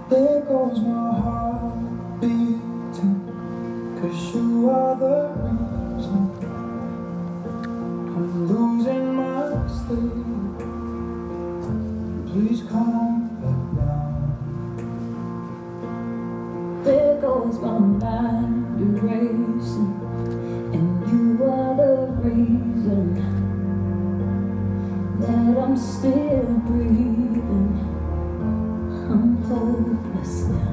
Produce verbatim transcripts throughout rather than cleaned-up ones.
There goes my heart beating, 'cause you are the reason I'm losing my sleep. Please come back down. There goes my mind erasing, and you are the reason that I'm still breathing. I'm hopeless now.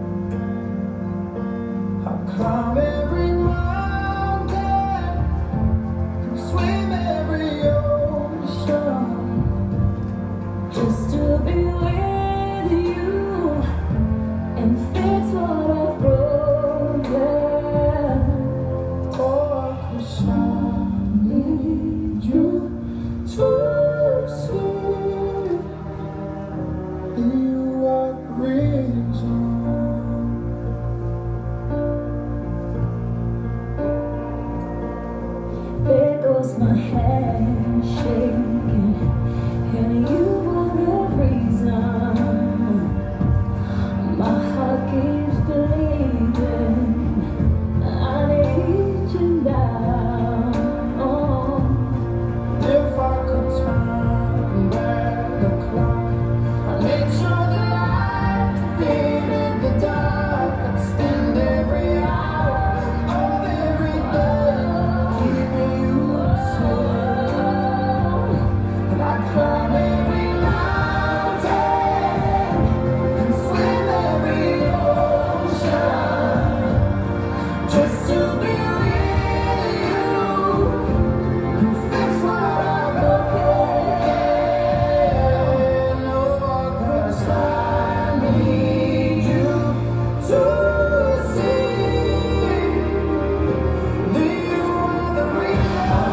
I'll climb every mountain and swim every ocean just to be with you and fix what I've broken. Oh, 'cause I need you to see you are the reason. There goes my hand shaking, and you are the reason my heart keeps bleeding. I need you now. If I could turn back the clock, I'd make sure that I defeated the dark. I'd spend every hour of every day keeping you safe. And I'd climb every mountain and swim every ocean just to be with you and fix what I've broken. Oh, 'cause I need you to see that you are the reason.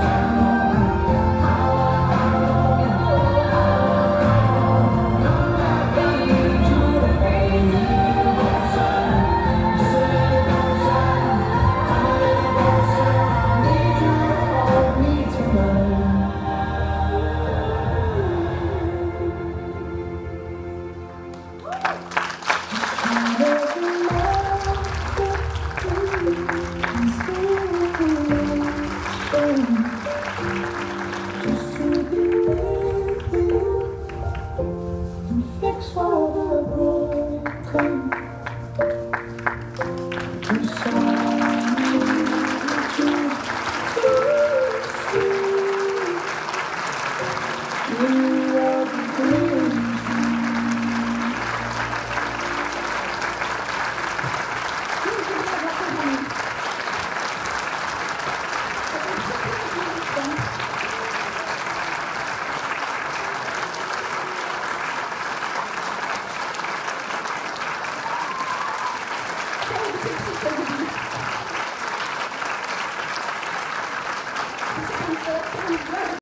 Just to be with you and fix what I've broken. 'Cause I need you to see you.